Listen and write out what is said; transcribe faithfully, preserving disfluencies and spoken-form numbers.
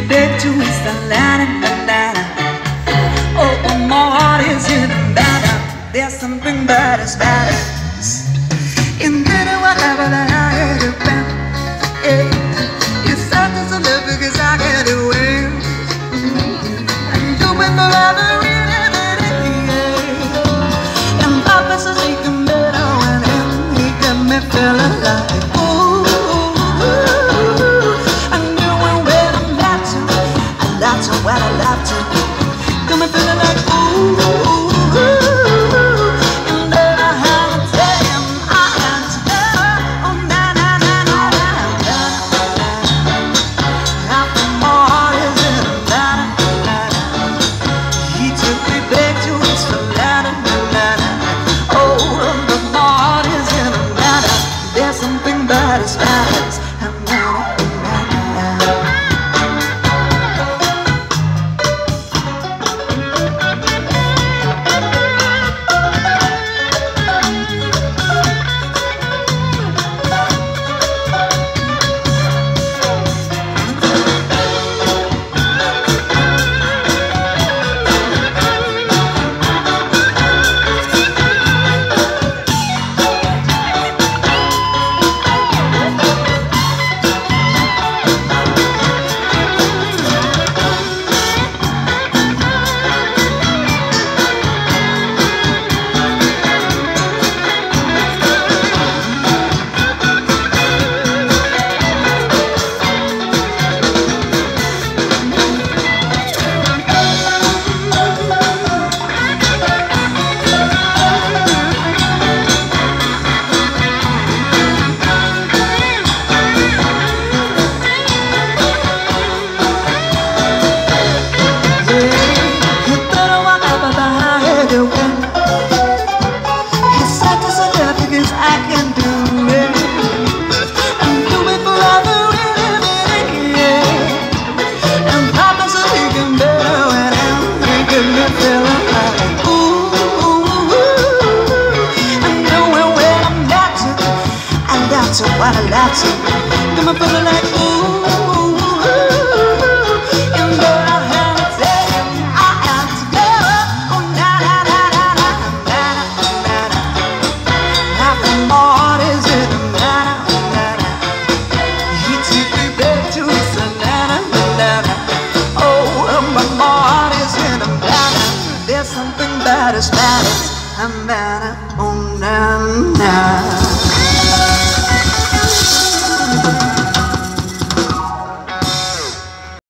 back to East Atlanta. Oh, my heart is in Havana. There's something bad as bad as in better whatever that I had to been. Yeah. It's sad to live because I get away. And do it forever, really, yeah. And Papa says he can better when him, he got me feeling like ooh. And doing where I'm not to, I love to when I love to. Got me feeling like ooh. So what I like to, got me feeling like ooh, and girl I have to tell you, I am together. Oh na na na na na na na na. Half the heart is in na na na na. He took me back to East Atlanta, na na. Oh, my heart is in Havana. There's something bad as bad as Havana.